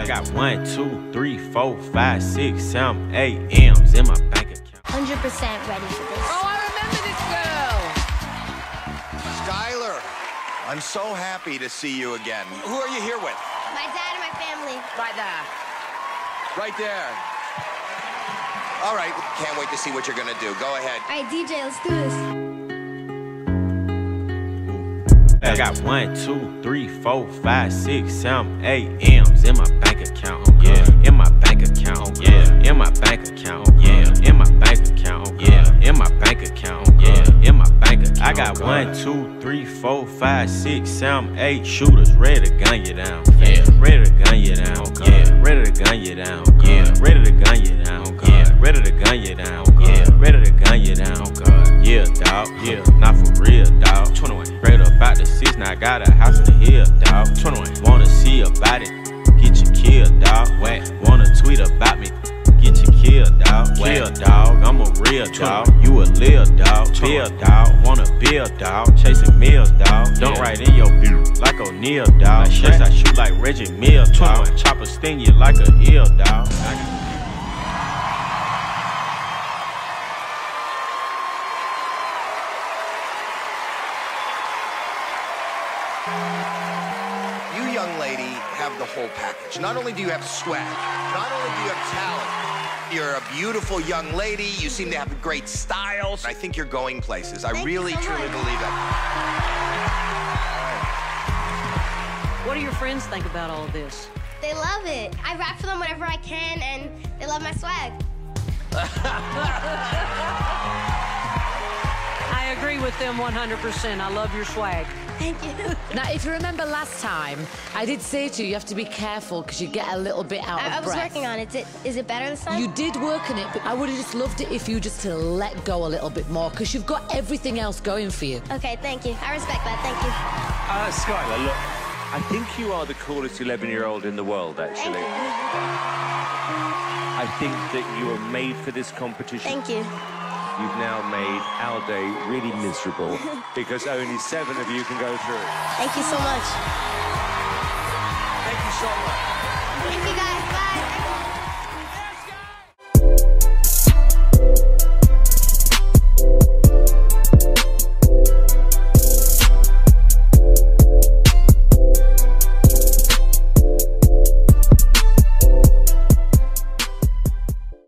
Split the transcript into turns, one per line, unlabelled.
got 1, 2, 3, 4, 5, 6, 7, 8 M's in my bank account.
100% ready for this.
Oh, I remember this girl.
Skylar, I'm so happy to see you again. Who are you here with?
My dad and my family.
Right there.
Right there. All right, can't wait to see what you're gonna do. Go ahead.
All right, DJ, let's do this.
I got 1, 2, 3, 4, 5, 6, 7, 8 M's in my bank account. Yeah, in my bank account. Yeah, in my bank account. Yeah, in my bank account. Yeah, in my bank account. Yeah, in my bank account. I got 1, 2, 3, 4, 5, 6, 7, 8 shooters ready to gun you down. Yeah, ready to gun you down. Yeah, ready to gun you down. Yeah, ready to gun you down. Yeah, ready to gun you down. Yeah, ready to gun you down. Yeah, dawg. Yeah, not for real, dawg. 21. Straight up out the 6, now I got a house in the hill, dawg. 21. Wanna see about it? Get you killed, dawg. Wanna tweet about me? Get you killed, dawg. Kill, dawg. I'm a real dawg. You a lil dawg. Bill, dawg. Wanna build, dawg. Chasing meals, dawg. Don't write in your beat like O'Neal, dawg. Yes, I shoot like Reggie Mills, dawg. Chopper sting you like a eel, dawg.
You, young lady, have the whole package. Not only do you have swag, not only do you have talent, you're a beautiful young lady, you seem to have great style. I think you're going places. I really, truly believe that.
What do your friends think about all of this?
They love it. I rap for them whenever I can, and they love my swag.
I agree with them 100%. I love your swag.
Thank you.
Now, if you remember last time, I did say to you, you have to be careful because you get a little bit out of breath.
I was working on it. Is it better this time?
You did work on it, but I would have just loved it if you just to let go a little bit more because you've got everything else going for you.
Okay, thank you. I respect that. Thank you.
Skylar, look, I think you are the coolest 11-year-old in the world, actually. I think that you are made for this competition.
Thank you.
You've now made our day really miserable because only 7 of you can go through.
Thank you so much.
Thank you so much.
Thank you, guys.